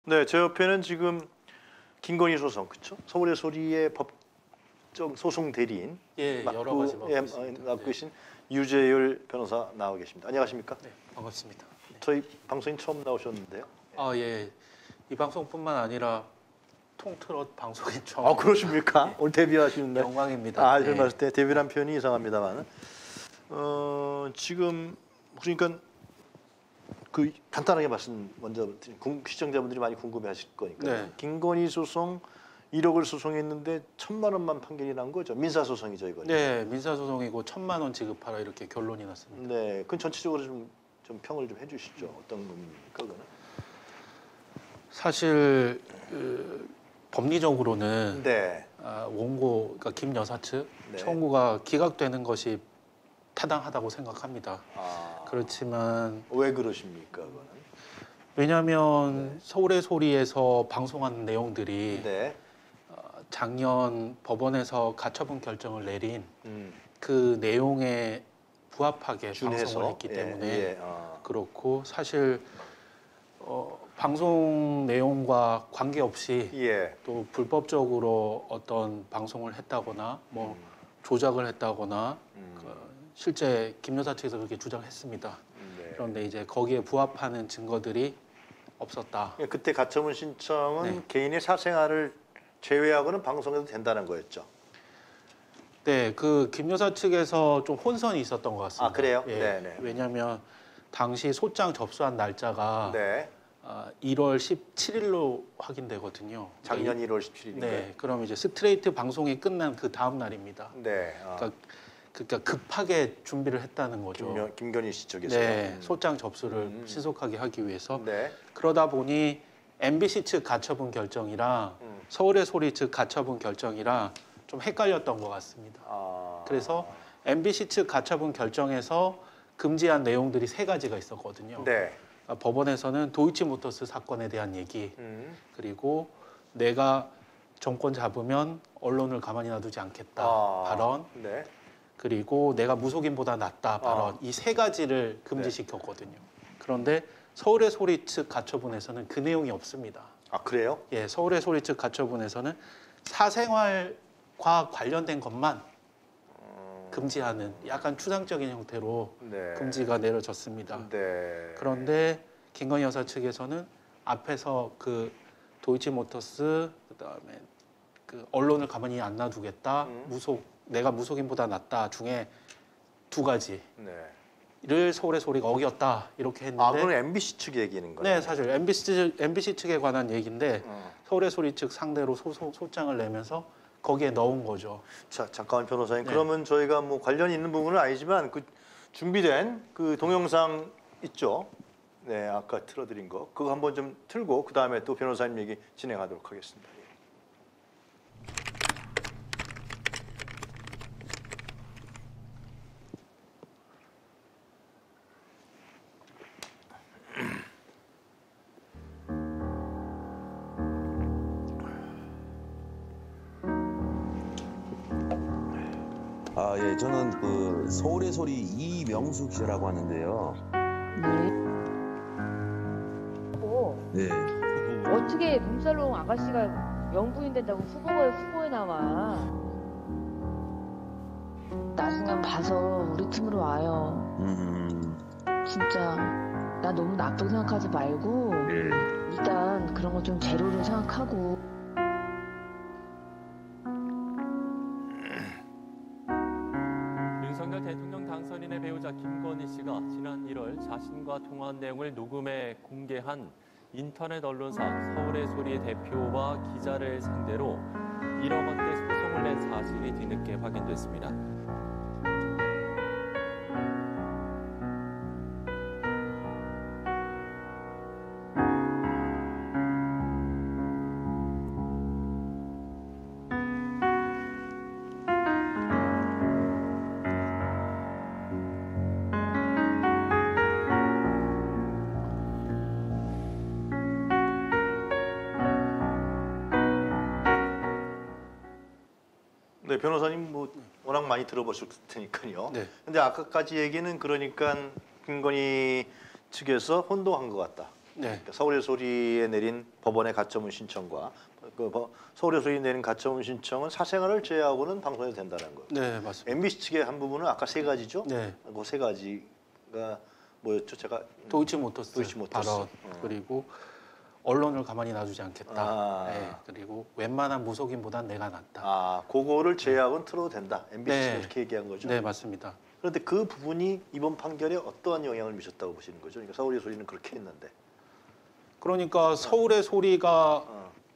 네, 제 옆에는 지금 김건희 소송, 그렇죠? 서울의 소리의 법정 소송 대리인 여러 가지 맡고 있습니다. 맡고 계신 유재열 변호사 나와 계십니다. 안녕하십니까? 네, 반갑습니다. 네. 저희 방송인 처음 나오셨는데요. 예. 이 방송뿐만 아니라 통틀어 방송인 처음. 그러십니까? 오늘 데뷔하시는 날. 영광입니다. 별 말씀 때 데뷔란 표현이 이상합니다만, 지금 그러니까 그 간단하게 말씀 먼저 시청자분들이 많이 궁금해하실 거니까. 네. 김건희 소송 1억을 소송했는데 1,000만 원만 판결이 난 거죠. 민사 소송이죠, 이거. 네, 민사 소송이고 1,000만 원 지급하라 이렇게 결론이 났습니다. 네, 그 전체적으로 좀 평을 좀 해주시죠. 어떤 겁니까, 그거는? 사실 법리적으로는 네. 원고, 그러니까 김 여사 측 네. 청구가 기각되는 것이 타당하다고 생각합니다. 그렇지만 왜 그러십니까, 그거는? 왜냐하면 서울의 소리에서 방송한 내용들이 네. 작년 법원에서 가처분 결정을 내린 음. 그 내용에 부합하게 준해서? 방송을 했기 때문에 예. 그렇고 사실 방송 내용과 관계없이 예. 또 불법적으로 어떤 방송을 했다거나 뭐 조작을 했다거나 실제 김 여사 측에서 그렇게 주장했습니다. 네. 그런데 이제 거기에 부합하는 증거들이 없었다. 그때 가처분 신청은 네. 개인의 사생활을 제외하고는 방송해도 된다는 거였죠. 네, 그 김 여사 측에서 좀 혼선이 있었던 것 같습니다. 그래요? 예, 네네. 왜냐하면 당시 소장 접수한 날짜가 네. 1월 17일로 확인되거든요. 작년 1월 17일인가요? 네, 그럼 이제 스트레이트 방송이 끝난 그 다음 날입니다. 네. 그러니까 급하게 준비를 했다는 거죠. 김건희 씨 쪽에서. 네, 소장 접수를 신속하게 하기 위해서. 네. 그러다 보니 MBC 측 가처분 결정이랑 서울의 소리 측 가처분 결정이랑 좀 헷갈렸던 것 같습니다. 그래서 MBC 측 가처분 결정에서 금지한 내용들이 3가지가 있었거든요. 네. 법원에서는 도이치모터스 사건에 대한 얘기, 그리고 내가 정권 잡으면 언론을 가만히 놔두지 않겠다 발언, 네. 그리고 내가 무속인보다 낫다 발언, 이 3가지를 금지시켰거든요. 그런데 서울의 소리 측 가처분에서는 그 내용이 없습니다. 그래요? 예, 서울의 소리 측 가처분에서는 사생활과 관련된 것만 금지하는 약간 추상적인 형태로 네. 금지가 내려졌습니다. 네. 그런데 김건희 여사 측에서는 앞에서 그 도이치모터스 그다음에 그 언론을 가만히 안 놔두겠다, 내가 무속인보다 낫다 중에 2가지를 네. 서울의 소리가 어겼다 이렇게 했는데. 그건 MBC 측 얘기는 거예요? 네, 사실 MBC 측에 관한 얘기인데 서울의 소리 측 상대로 소장을 내면서 거기에 넣은 거죠. 자, 잠깐만 변호사님. 네. 그러면 저희가 뭐 관련이 있는 부분은 아니지만 그 준비된 그 동영상 있죠? 네, 아까 틀어드린 거. 그거 한번 좀 틀고 그 다음에 또 변호사님 얘기 진행하도록 하겠습니다. 예, 저는 그 서울의 소리 이명수 기자라고 하는데요. 네. 네. 어떻게 룸살롱 아가씨가 영부인 된다고 후보에 나와? 나중에 봐서 우리 팀으로 와요. 진짜 나 너무 나쁘게 생각하지 말고 일단 그런 거 좀 재료로 생각하고. 윤석열 대통령 당선인의 배우자 김건희 씨가 지난 1월 자신과 통화한 내용을 녹음해 공개한 인터넷 언론사 서울의 소리의 대표와 기자를 상대로 1억 원대 소송을 낸 사실이 뒤늦게 확인됐습니다. 네, 변호사님 뭐 워낙 많이 들어보실 테니까요. 네. 근데 아까까지 얘기는 그러니까 김건희 측에서 혼동한 것 같다. 네. 그러니까 서울의 소리에 내린 법원의 가처분 신청과 서울의 소리에 내린 가처분 신청은 사생활을 제외하고는 방송해도 된다는 거예요. 네, 맞습니다. MBC 측의 한 부분은 아까 세 가지죠. 네. 그 세 가지가 뭐였죠? 제가 도이치모터스 도이치모터스. 발언 그리고 언론을 가만히 놔두지 않겠다. 네, 그리고 웬만한 무속인보단 내가 낫다. 그거를 제외하고는 틀어도 된다. MBC가 네. 이렇게 얘기한 거죠. 네, 맞습니다. 그런데 그 부분이 이번 판결에 어떠한 영향을 미쳤다고 보시는 거죠? 그러니까 서울의 소리는 그렇게 했는데. 그러니까 서울의 소리가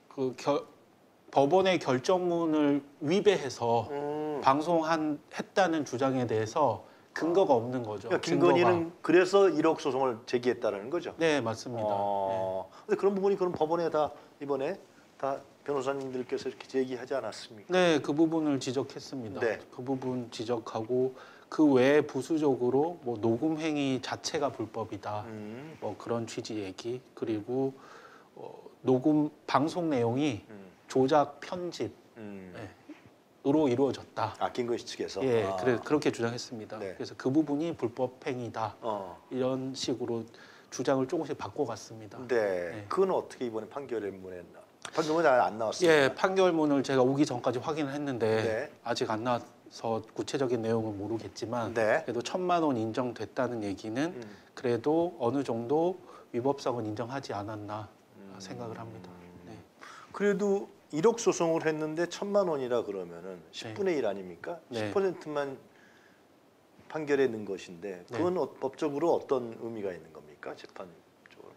법원의 결정문을 위배해서 방송했다는 주장에 대해서 근거가 없는 거죠. 그러니까 김건희는 그래서 1억 소송을 제기했다라는 거죠. 네, 맞습니다. 근데 그런 부분이 그럼 법원에 다 이번에 다 변호사님들께서 이렇게 제기하지 않았습니까? 네, 그 부분을 지적했습니다. 네. 그 부분 지적하고 그 외에 부수적으로 뭐 녹음 행위 자체가 불법이다. 뭐 그런 취지 얘기 그리고 녹음 방송 내용이 조작 편집 으로 이루어졌다. 김건희 측에서. 예, 그렇게 주장했습니다. 네. 그래서 그 부분이 불법 행위다. 이런 식으로 주장을 조금씩 바꿔갔습니다. 네. 그건 어떻게 이번에 판결문에 안 나왔습니다. 예, 판결문을 제가 오기 전까지 확인을 했는데 네. 아직 안 나와서 구체적인 내용은 모르겠지만 네. 그래도 1,000만 원 인정됐다는 얘기는 그래도 어느 정도 위법성은 인정하지 않았나 생각을 합니다. 네. 그래도 1억 소송을 했는데 1,000만 원이라 그러면은 10분의 1 아닙니까? 네. 10%만 판결에 넣은 것인데 그건 법적으로 어떤 의미가 있는 겁니까? 재판적으로.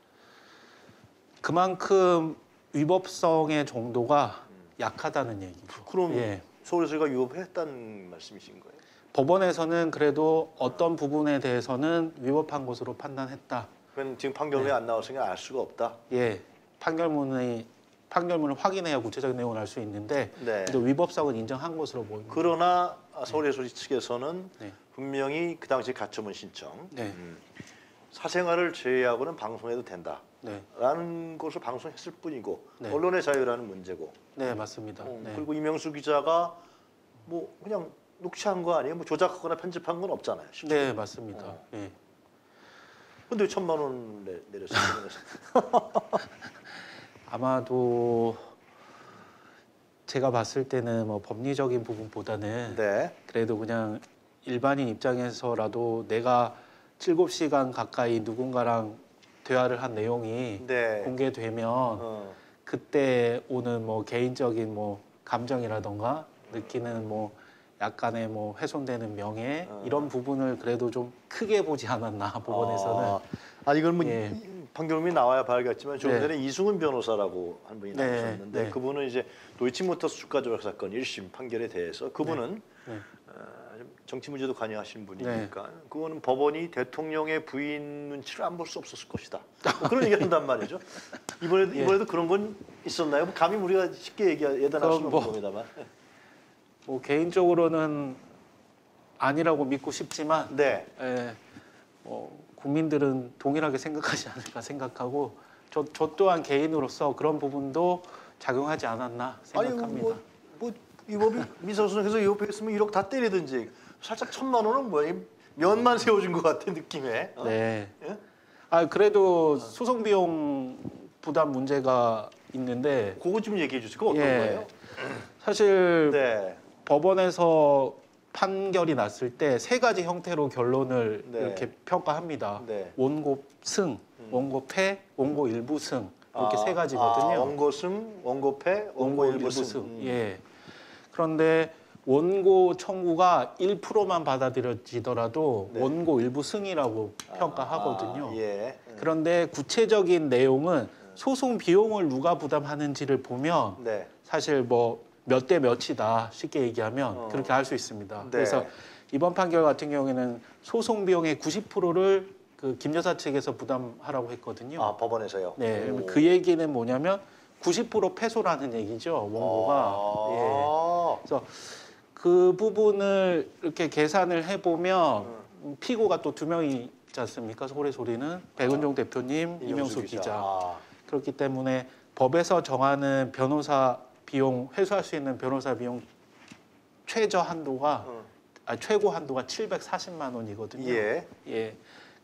그만큼 위법성의 정도가 약하다는 얘기죠. 그럼 예. 서울에서가 위법했다는 말씀이신 거예요? 법원에서는 그래도 어떤 부분에 대해서는 위법한 것으로 판단했다. 그건 지금 판결문이 안 나왔으니까 알 수가 없다. 예, 판결문을 확인해야 구체적인 내용을 알 수 있는데 네. 그래도 위법성은 인정한 것으로 보입니다. 그러나 서울의 소리 측에서는 네. 분명히 그 당시 가처분 신청 네. 사생활을 제외하고는 방송해도 된다. 네, 라는 것을 방송했을 뿐이고 네. 언론의 자유라는 문제고 네 맞습니다. 네. 그리고 이명수 기자가 뭐 그냥 녹취한 거 아니에요? 뭐 조작하거나 편집한 건 없잖아요. 쉽게. 네 맞습니다. 예. 근데 왜 1,000만 원 내렸어요? 아마도 제가 봤을 때는 뭐 법리적인 부분보다는 네. 그래도 그냥 일반인 입장에서라도 내가 7시간 가까이 누군가랑 대화를 한 내용이 네. 공개되면 그때 오는 뭐 개인적인 뭐 감정이라던가 느끼는 뭐 약간의 뭐 훼손되는 명예 이런 부분을 그래도 좀 크게 보지 않았나 법원에서는. 이건 뭐 예. 판결문이 나와야 봐야겠지만 좀 네. 전에 이승훈 변호사라고 한 분이 네. 나오셨는데 네. 그분은 이제 도이치모터스 주가 조작 사건 1심 판결에 대해서 그분은 네. 좀 정치 문제도 관여하신 분이니까 그거는 법원이 대통령의 부인 눈치를 안 볼 수 없었을 것이다. 뭐 그런 얘기를 한단 말이죠. 이번에도 그런 건 있었나요? 뭐 감히 우리가 쉽게 예단할 수는 없는 겁니다만. 뭐 개인적으로는 아니라고 믿고 싶지만 네. 뭐 국민들은 동일하게 생각하지 않을까 생각하고 저 또한 개인으로서 그런 부분도 작용하지 않았나 생각합니다. 뭐 위법이 민사소송에서 위법했으면 1억 다 때리든지 살짝 1,000만 원은 뭐야? 면만 세워준 것 같아 느낌에. 네. 예? 그래도 소송 비용 부담 문제가 있는데 그거 좀 얘기해 주세요. 그거 어떤 거예요? 사실 네. 법원에서 판결이 났을 때 3가지 형태로 결론을 네. 이렇게 평가합니다. 네. 원고 승, 원고 패, 원고 일부 승 이렇게 3가지거든요. 원고 승, 원고 패, 원고 일부 승. 예. 그런데 원고 청구가 1%만 받아들여지더라도 원고 일부 승이라고 평가하거든요. 예. 그런데 구체적인 내용은 소송 비용을 누가 부담하는지를 보면 네. 사실 뭐 몇 대 몇이다 쉽게 얘기하면 그렇게 알 수 있습니다. 네. 그래서 이번 판결 같은 경우에는 소송 비용의 90%를 그 김 여사 측에서 부담하라고 했거든요. 법원에서요. 네, 그 얘기는 뭐냐면 90% 패소라는 얘기죠. 원고가. 예. 그래서 그 부분을 이렇게 계산을 해보면 피고가 또 2명이 있지 않습니까? 서울의 소리는 백은종 대표님, 이명수 기자. 그렇기 때문에 법에서 정하는 변호사 비용 회수할 수 있는 변호사 비용 최저 한도가 최고 한도가 740만 원이거든요. 예. 예.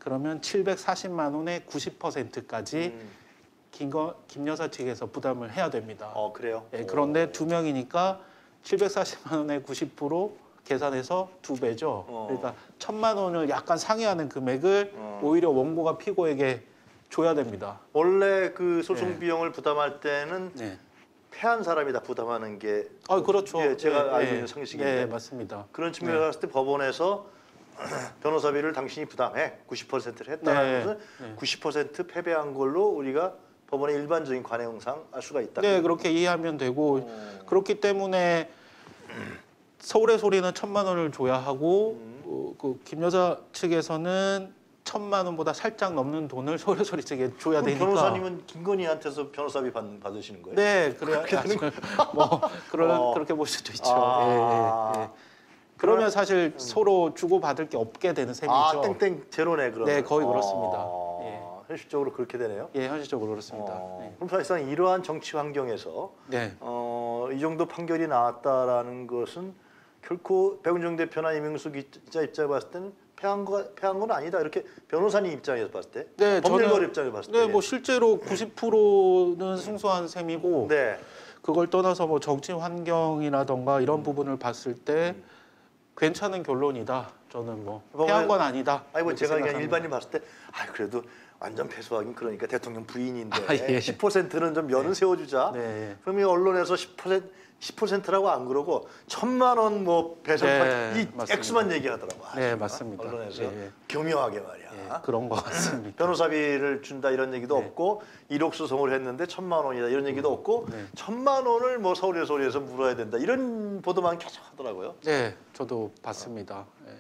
그러면 740만 원의 90%까지 김 여사 측에서 부담을 해야 됩니다. 그래요? 예, 그런데 2명이니까 740만 원의 90% 계산해서 2배죠. 그러니까 1,000만 원을 약간 상회하는 금액을 오히려 원고가 피고에게 줘야 됩니다. 원래 그 소송 비용을 부담할 때는 네. 패한 사람이 다 부담하는 게 그렇죠. 예, 제가 알고 예, 있는 상식인데 맞습니다. 그런 측면에서 봤을 때 법원에서 변호사비를 당신이 부담해 90%를 했다는 것은 90% 패배한 걸로 우리가 법원의 일반적인 관행상 알 수가 있다. 네, 그렇게 이해하면 되고 그렇기 때문에 서울의 소리는 1,000만 원을 줘야 하고 그 김 여사 측에서는 1,000만 원보다 살짝 넘는 돈을 서울의 소리 측에 줘야 되니까. 변호사님은 김건희한테서 변호사비 받으시는 거예요? 네, 그래야 뭐 그렇게 볼 수도 있죠. 예. 그러면 사실 서로 주고 받을 게 없게 되는 셈이죠. 땡땡 제로네 그러면. 네, 거의 그렇습니다. 예. 현실적으로 그렇게 되네요. 예, 현실적으로 그렇습니다. 네. 그럼 사실상 이러한 정치 환경에서 네. 이 정도 판결이 나왔다라는 것은 결코 백운정 대표나 이명수 기자 입장에 봤을 때는 패한 건 아니다. 이렇게 변호사님 입장에서 봤을 때, 네, 법률가 입장에서 봤을 때, 네, 뭐 실제로 90%는 승소한 셈이고, 네. 그걸 떠나서 뭐 정치 환경이라던가 이런 부분을 봤을 때 괜찮은 결론이다. 저는 뭐 패한 건 아니다. 아니 뭐 이렇게 제가 그냥 생각합니다. 일반인 봤을 때, 그래도 완전 패소하긴 그러니까 대통령 부인인데 예. 10%는 좀 면은 세워주자. 네. 그럼 이 언론에서 10%라고 안 그러고 1,000만 원 뭐 배상 네, 이 맞습니다. 액수만 얘기하더라고. 네, 맞습니다. 언론에서 예. 교묘하게 말이야. 예, 그런 것 같습니다. 변호사비를 준다 이런 얘기도 네. 없고 1억 소송을 했는데 1,000만 원이다 이런 얘기도 없고 네. 1,000만 원을 뭐 서울의 소리에서 물어야 된다 이런 보도만 계속 하더라고요. 네, 저도 봤습니다. 예.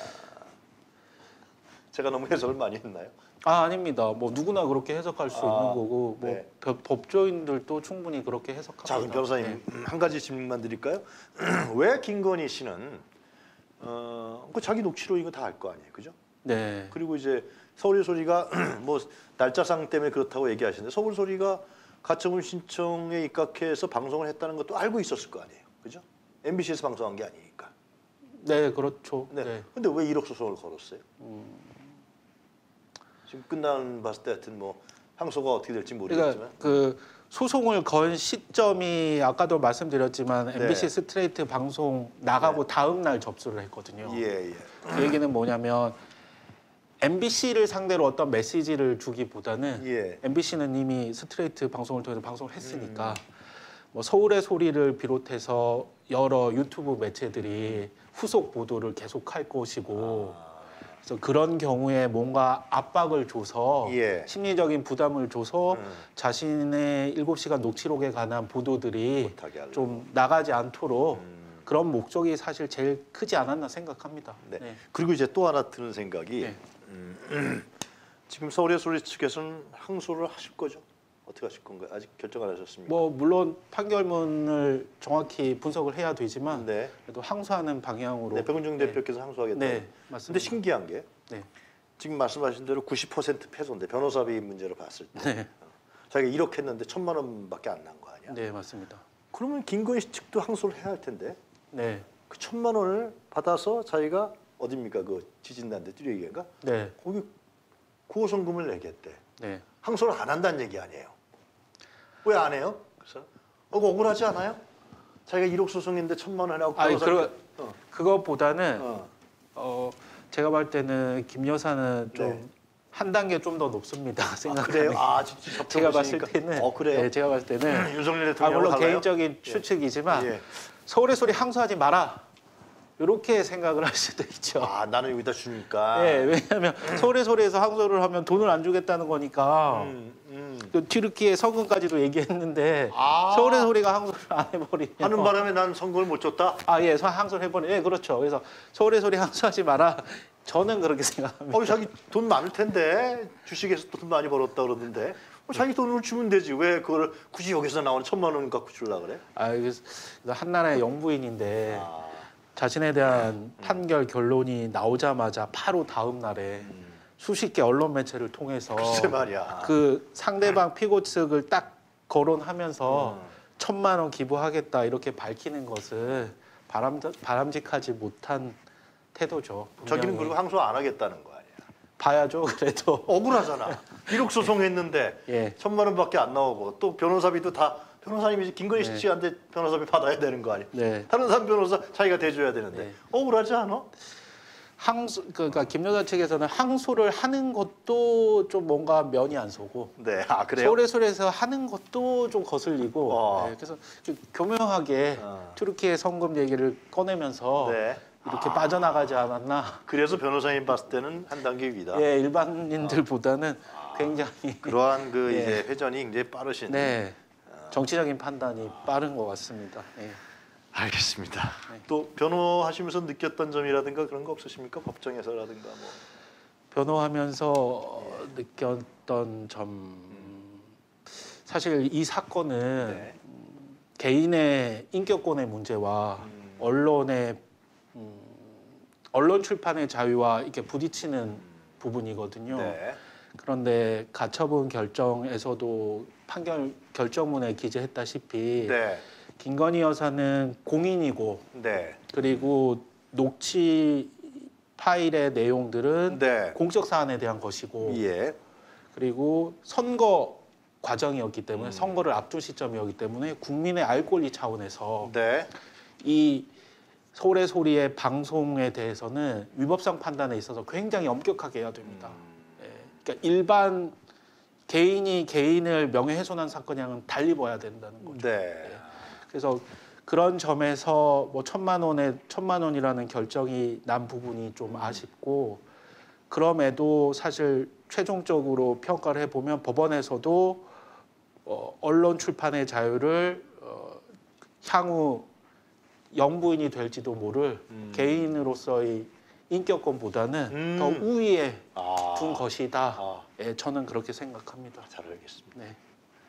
제가 너무 해석을 많이 했나요? 아닙니다. 뭐 누구나 그렇게 해석할 수 있는 거고, 뭐 네. 법조인들도 충분히 그렇게 해석합니다. 자, 그럼 변호사님 한 가지 질문만 드릴까요? 왜 김건희 씨는 그 자기 녹취록 이거 다 알 거 아니에요, 그죠? 네. 그리고 이제 서울의 소리가 뭐 날짜상 때문에 그렇다고 얘기하시는데 서울 소리가 가처분 신청에 입각해서 방송을 했다는 것도 알고 있었을 거 아니에요, 그죠? MBC에서 방송한 게 아니니까. 네, 그렇죠. 네. 네. 근데 왜 1억 소송을 걸었어요? 지금 끝난 봤을 때 하여튼 뭐 항소가 어떻게 될지 모르겠지만. 그러니까 그 소송을 건 시점이 아까도 말씀드렸지만 네. MBC 스트레이트 방송 나가고 다음 날 접수를 했거든요. 예. 그 얘기는 뭐냐면 MBC를 상대로 어떤 메시지를 주기보다는 예. MBC는 이미 스트레이트 방송을 통해서 방송을 했으니까 뭐 서울의 소리를 비롯해서 여러 유튜브 매체들이 후속 보도를 계속할 것이고 그래서 그런 경우에 뭔가 압박을 줘서 예. 심리적인 부담을 줘서 자신의 7시간 녹취록에 관한 보도들이 못하게 하려고. 좀 나가지 않도록 그런 목적이 사실 제일 크지 않았나 생각합니다. 네. 네. 그리고 이제 또 하나 드는 생각이 네. 지금 서울의 소리 측에서는 항소를 하실 거죠? 어떻게 하실 건가요? 아직 결정 안 하셨습니까? 뭐 물론 판결문을 정확히 분석을 해야 되지만 네. 그래도 항소하는 방향으로 네, 백운정 대표께서 항소하겠다. 네, 근데 맞습니다. 신기한 게 네. 지금 말씀하신 대로 90% 패소인데 변호사비 문제로 봤을 때 네. 자기가 1억 했는데 1,000만 원밖에 안 난 거 아니야? 네, 맞습니다. 그러면 김건희 씨 측도 항소를 해야 할 텐데 네. 그 1,000만 원을 받아서 자기가 어딥니까 그 지진난데 뚜레기인가? 네. 거기 구호성금을 내겠대. 네. 항소를 안 한다는 얘기 아니에요? 왜 안 해요? 그래서 그거 억울하지 않아요? 자기가 1억 소송인데 1,000만 원하고 그것보다는 제가 볼 때는 김 여사는 좀 네. 한 단계 좀 더 높습니다. 생각하면. 그래요? 진짜 제가 봤을 때는 그래요? 네, 제가 봤을 때는 윤석열 대통령 물론 개인적인 추측이지만 예. 서울의 소리 항소하지 마라. 이렇게 생각을 할 수도 있죠. 나는 여기다 주니까. 네, 왜냐하면 서울의 소리에서 항소를 하면 돈을 안 주겠다는 거니까. 그 튀르키예 서금까지도 얘기했는데 서울의 소리가 항소를 안 해버리면 하는 바람에 난 선거를 못 줬다. 예, 항소를 해버리면 예, 그렇죠. 그래서 서울의 소리 항소하지 마라. 저는 그렇게 생각합니다. 자기 돈 많을 텐데 주식에서 돈 많이 벌었다 그러는데 자기 돈을 주면 되지. 왜 그걸 굳이 여기서 나오는 1,000만 원 갖고 주려고 그래? 그래서 한나라의 영부인인데 자신에 대한 판결 결론이 나오자마자 바로 다음 날에 수십 개 언론 매체를 통해서 글쎄 말이야. 그 상대방 피고 측을 딱 거론하면서 1,000만 원 기부하겠다 이렇게 밝히는 것은 바람직하지 못한 태도죠. 분명히. 자기는 그리고 항소 안 하겠다는 거 아니야. 봐야죠. 그래도 억울하잖아. 1억 소송했는데 예. 1,000만 원밖에 안 나오고 또 변호사비도 다 변호사님이 김건희 씨한테 변호사비 받아야 되는 거 아니에요? 네. 다른 사람 변호사 자기가 대줘야 되는데 네. 억울하지 않아? 그러니까 김 여사 측에서는 항소를 하는 것도 좀 뭔가 면이 안 서고 네, 아 그래요? 서울에서 하는 것도 좀 거슬리고 네, 그래서 좀 교묘하게 튀르키예 성금 얘기를 꺼내면서 네. 이렇게 빠져나가지 않았나. 그래서 변호사님 봤을 때는 한 단계 위다. 예, 일반인들보다는 굉장히 그러한 그 예. 이제 회전이 굉장히 빠르신. 네, 정치적인 판단이 빠른 것 같습니다. 예. 알겠습니다. 네. 또 변호하시면서 느꼈던 점이라든가 그런 거 없으십니까? 법정에서라든가 뭐. 변호하면서 느꼈던 점, 사실 이 사건은 네. 개인의 인격권의 문제와 언론의 언론 출판의 자유와 이렇게 부딪히는 부분이거든요. 네. 그런데 가처분 결정에서도 판결 결정문에 기재했다시피 네. 김건희 여사는 공인이고 네. 그리고 녹취 파일의 내용들은 네. 공적 사안에 대한 것이고 예. 그리고 선거 과정이었기 때문에 선거를 앞둔 시점이었기 때문에 국민의 알 권리 차원에서 네. 이 서울의 소리의 방송에 대해서는 위법성 판단에 있어서 굉장히 엄격하게 해야 됩니다. 예, 그러니까 일반 개인이 개인을 명예훼손한 사건이랑은 달리 봐야 된다는 거죠. 네. 그래서 그런 점에서 뭐 1,000만 원이라는 결정이 난 부분이 좀 아쉽고 그럼에도 사실 최종적으로 평가를 해보면 법원에서도 언론 출판의 자유를 향후 영부인이 될지도 모를 개인으로서의 인격권보다는 더 우위에 둔 것이다. 예, 저는 그렇게 생각합니다. 잘 알겠습니다. 네.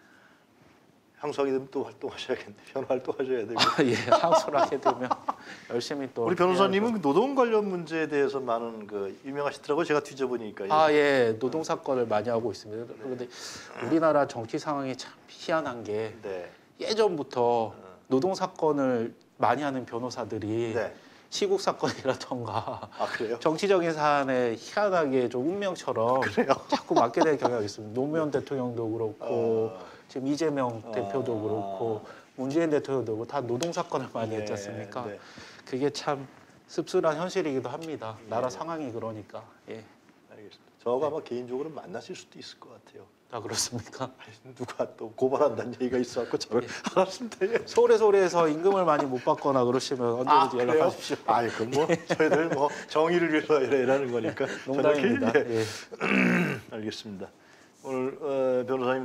항소하게 되면 또 활동하셔야겠네. 변호 활동하셔야 되고. 예, 항소를 하게 되면 열심히 또 우리 변호사님은 그 노동 관련 문제에 대해서 많은 그 유명하시더라고요. 제가 뒤져보니까. 예, 노동 사건을 많이 하고 있습니다. 그런데 우리나라 정치 상황이 참 희한한 게 네. 예전부터 노동 사건을 많이 하는 변호사들이 네. 시국 사건이라던가 아 그래요? 정치적인 사안에 희한하게 좀 운명처럼 자꾸 맡게 될 경향이 있습니다. 노무현 대통령도 그렇고 지금 이재명 대표도 그렇고 문재인 대통령도 그렇고 다 노동 사건을 많이 했지 않습니까? 네. 그게 참 씁쓸한 현실이기도 합니다. 나라 상황이 그러니까. 예. 알겠습니다. 저하고 아마 개인적으로 만나실 수도 있을 것 같아요. 아 그렇습니까? 누가 또 고발한다는 얘기가 있어갖고 저를 알았습니다. 예. 서울에서 임금을 많이 못 받거나 그러시면 언제든지 연락하십시오. 아, 그럼 뭐 저희들 뭐 정의를 위해서 이라는 거니까. 농담입니다. 저녁에, 예. 알겠습니다. 오늘 변호사님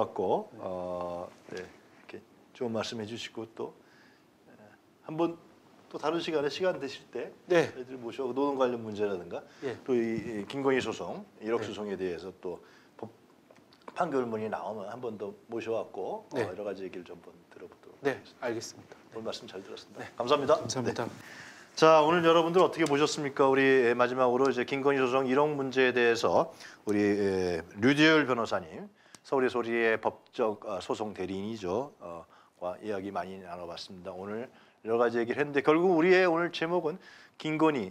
나오셔갖고 네, 이렇게 좋은 말씀해 주시고 또 한번 또 다른 시간에 시간 되실 때 네. 저희들 모셔 노동 관련 문제라든가 예. 또 이 김건희 소송 1억 네. 소송에 대해서 또 판결문이 나오면 한 번 더 모셔갖고 네. 여러 가지 얘기를 좀 한번 들어보도록 네, 하겠습니다. 알겠습니다. 오늘 말씀 잘 들었습니다. 감사합니다. 감사합니다. 네. 자, 오늘 여러분들 어떻게 보셨습니까? 우리 마지막으로 이제 김건희 소송 1억 문제에 대해서 우리 류지열 변호사님, 서울의 소리의 법적 소송 대리인이죠. 와 이야기 많이 나눠봤습니다. 오늘 여러 가지 얘기를 했는데 결국 우리의 오늘 제목은 김건희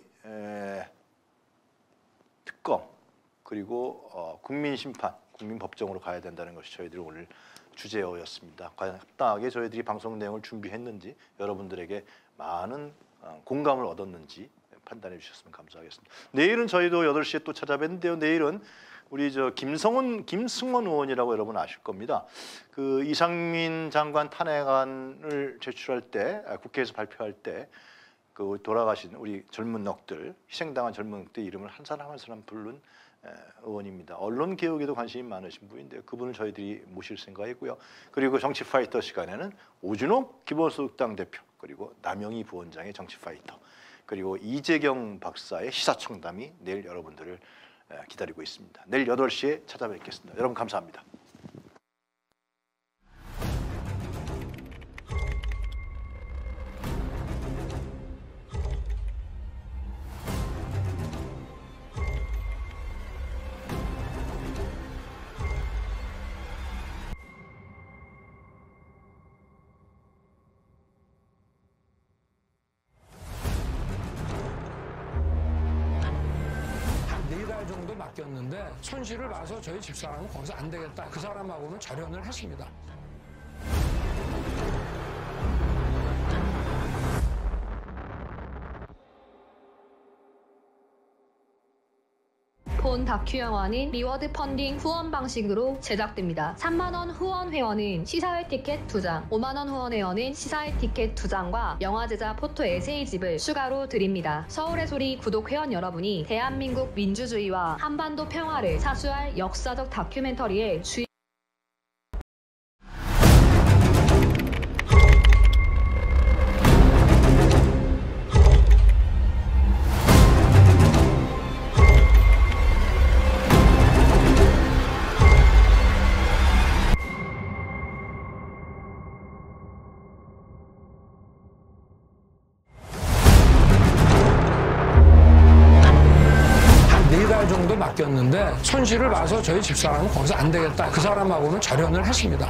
특검 그리고 국민 심판, 국민 법정으로 가야 된다는 것이 저희들 오늘 주제였습니다. 과연 합당하게 저희들이 방송 내용을 준비했는지 여러분들에게 많은 공감을 얻었는지 판단해 주셨으면 감사하겠습니다. 내일은 저희도 8시에 또 찾아뵙는데요. 내일은 우리 김승원 의원이라고 여러분 아실 겁니다. 그 이상민 장관 탄핵안을 제출할 때 국회에서 발표할 때 그 돌아가신 우리 젊은 넋들, 희생당한 젊은 넋들 이름을 한 사람 한 사람 부른 의원입니다. 언론 개혁에도 관심이 많으신 분인데요. 그분을 저희들이 모실 생각이고요. 그리고 정치 파이터 시간에는 오준호 기본소득당 대표 그리고 남영희 부원장의 정치 파이터 그리고 이재경 박사의 시사청담이 내일 여러분들을 기다리고 있습니다. 내일 8시에 찾아뵙겠습니다. 여러분 감사합니다. 한 4달 정도 막 맡겼는데 손실을 봐서 저희 집사람은 거기서 안 되겠다. 그 사람하고는 절연을 했습니다. 본 다큐 영화는 리워드 펀딩 후원 방식으로 제작됩니다. 3만원 후원 회원은 시사회 티켓 2장, 5만원 후원 회원은 시사회 티켓 2장과 영화 제작 포토 에세이집을 추가로 드립니다. 서울의 소리 구독 회원 여러분이 대한민국 민주주의와 한반도 평화를 사수할 역사적 다큐멘터리의 주인 정도 맡겼는데 손실을 봐서 저희 집사람은 거기서 안 되겠다. 그 사람하고는 절연을 했습니다.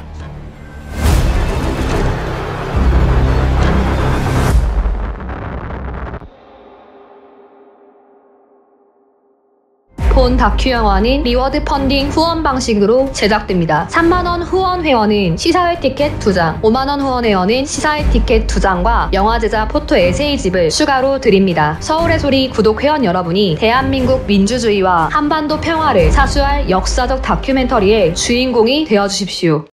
본 다큐 영화는 리워드 펀딩 후원 방식으로 제작됩니다. 3만원 후원 회원은 시사회 티켓 2장, 5만원 후원 회원은 시사회 티켓 2장과 영화 제작 포토 에세이집을 추가로 드립니다. 서울의 소리 구독 회원 여러분이 대한민국 민주주의와 한반도 평화를 사수할 역사적 다큐멘터리의 주인공이 되어주십시오.